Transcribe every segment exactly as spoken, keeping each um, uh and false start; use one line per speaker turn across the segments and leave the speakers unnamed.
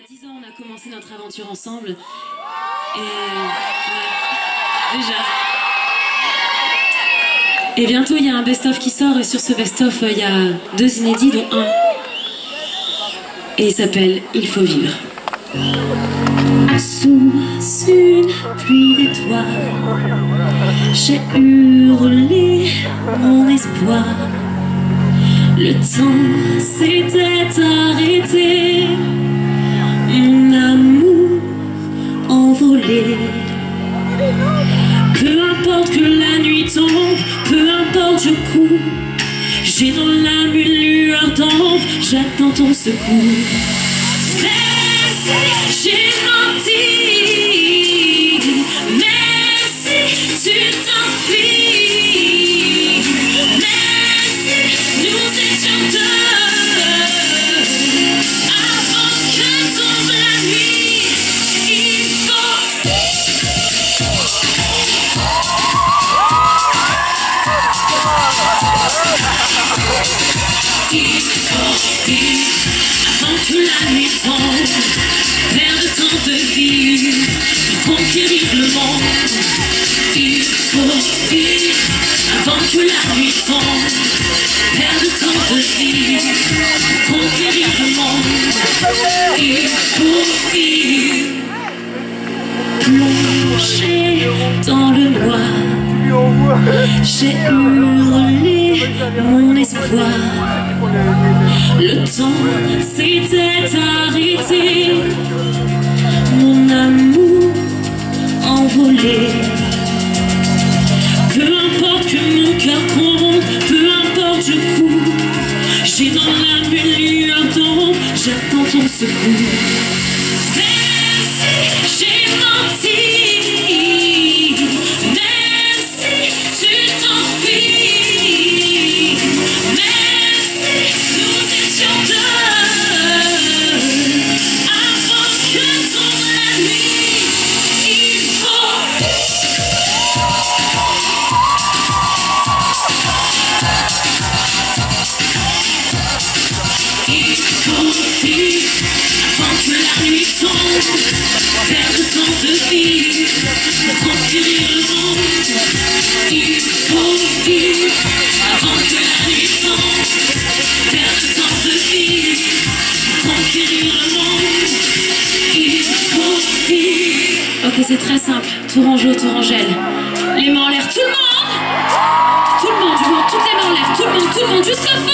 dix ans, on a commencé notre aventure ensemble. Et... Ouais, déjà. Et bientôt, il y a un best-of qui sort. Et sur ce best-of, il y a deux inédits, dont un. Et il s'appelle « Il faut vivre ». Sous une pluie d'étoiles, j'ai hurlé mon espoir. Le temps s'était arrêté, mon amour envolé. Peu importe que la nuit tombe, peu importe je cours, j'ai dans l'âme une lueur d'ombre, j'attends ton secours. J'ai menti, même si tu t'enfuis, même si nous étions deux, avant que tombe la nuit, il faut il faut vivre avant que la nuit tombe. Perdre tant de vie pour conquérir le monde. Il faut vivre avant que la nuit tombe. Perdre tant de vie pour conquérir le monde. Il faut vivre. Plongé dans le noir, j'ai hurlé mon espoir. Le temps s'était arrêté, mon amour envolé. Peu importe que mon cœur gronde, peu importe je cours, j'ai dans l'âme une lueur d'ombre, j'attends ton secours. Même si j'ai menti, même si tu t'enfuis, même si nous étions deux, avant que tombe la nuit, il faut il faut vivre avant que la nuit tombe, perdre tant de vie pour conquérir le monde. Il faut vivre avant que la nuit tombe, perdre tant de vie pour conquérir le monde. Il faut vivre. Ok, c'est très simple. Tourangeau, Tourangelle. Les mains en l'air, tout le monde. Tout le monde, du monde, toutes les mains en l'air, tout le monde, tout le monde, jusqu'à fond.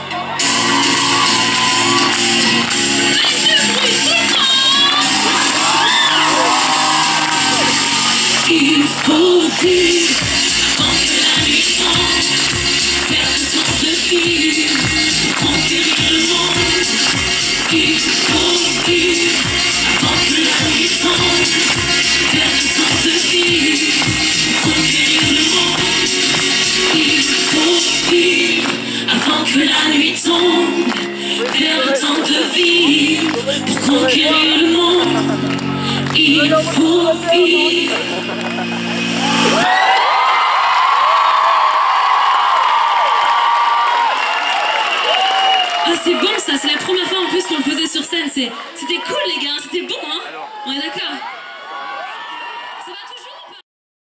Il faut vivre avant que la nuit tombe, perdre tant de vie pour conquérir le monde. Il faut vivre avant que la nuit tombe, perdre tant de vie pour conquérir le monde. Il faut vivre avant que la nuit tombe, perdre tant de vie pour conquérir le monde. Il faut vivre. Ah, c'est bon ça, c'est la première fois en plus qu'on le faisait sur scène, c'était